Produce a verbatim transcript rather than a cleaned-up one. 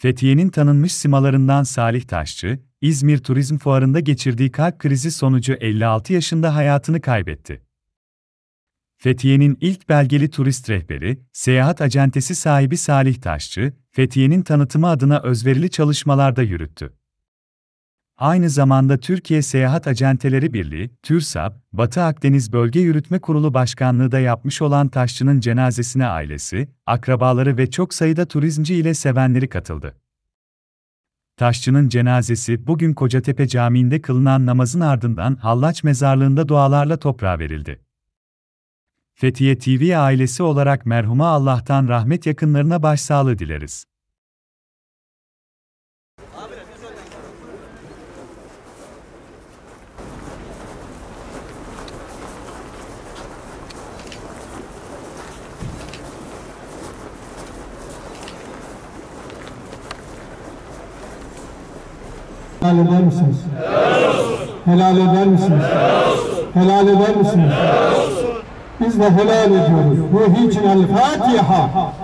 Fethiye'nin tanınmış simalarından Salih Taşçı, İzmir Turizm Fuarı'nda geçirdiği kalp krizi sonucu elli altı yaşında hayatını kaybetti. Fethiye'nin ilk belgeli turist rehberi, seyahat acentesi sahibi Salih Taşçı, Fethiye'nin tanıtımı adına özverili çalışmalarda yürüttü. Aynı zamanda Türkiye Seyahat Acenteleri Birliği, TÜRSAB, Batı Akdeniz Bölge Yürütme Kurulu Başkanlığı da yapmış olan Taşçı'nın cenazesine ailesi, akrabaları ve çok sayıda turizmci ile sevenleri katıldı. Taşçı'nın cenazesi bugün Kocatepe Camii'nde kılınan namazın ardından Hallaç Mezarlığı'nda dualarla toprağa verildi. Fethiye T V ailesi olarak merhuma Allah'tan rahmet, yakınlarına başsağlığı dileriz. Helal eder misiniz? Helal eder misiniz? Helal eder misiniz? Biz de helal ediyoruz. Ruhi için el Fatiha.